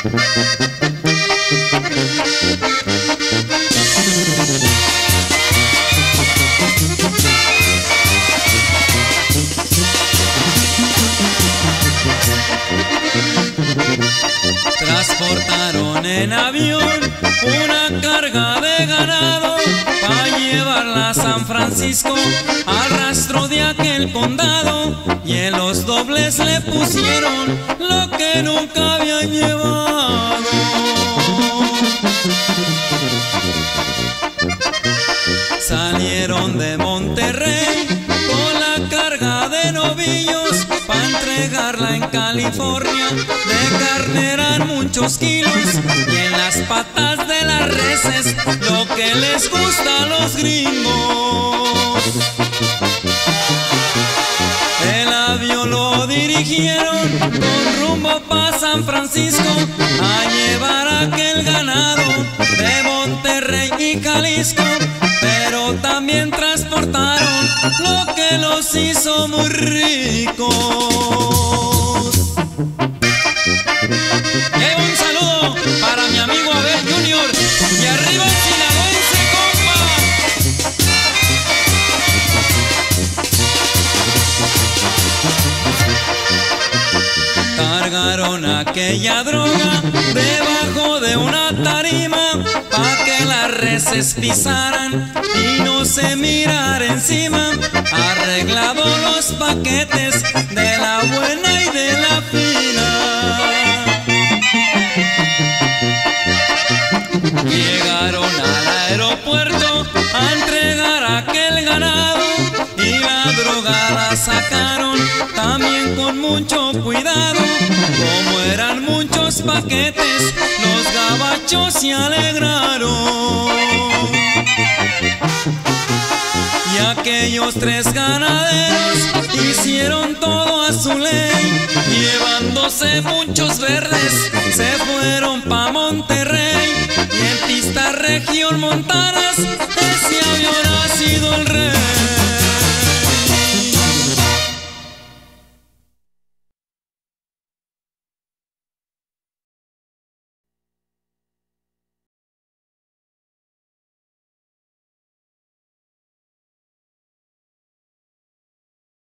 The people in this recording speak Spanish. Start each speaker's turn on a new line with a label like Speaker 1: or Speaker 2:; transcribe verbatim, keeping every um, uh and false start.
Speaker 1: Transportaron en avión una carga de ganado para llevarla a San Francisco al rastro de aquel condado, y en los dobles le pusieron lo que nunca habían llevado. Salieron de Monterrey con la carga de novillos para entregarla en California. De carne eran muchos kilos y en las patas de las reses lo que les gusta a los gringos. El avión lo dirigieron con rumbo pa' San Francisco a llevar aquel ganado de Monterrey y Jalisco, pero también transportaron lo que los hizo muy ricos. Llevo un saludo para mi amigo Abel Junior y arriba el sinaloense, compa. Cargaron aquella droga debajo de una tarima pa' que las reses pisaran y no se mirara encima. Arreglado los paquetes de la buena y de la fina. Llegaron al aeropuerto a entregar aquel ganado y la droga la sacaron también con mucho cuidado. Como eran muchos paquetes, los gabachos se alegraron. Y aquellos tres ganaderos hicieron todo a su ley, llevándose muchos verdes, se fueron pa' Monterrey. Y en pista región Montanas, ese avión ha sido el rey.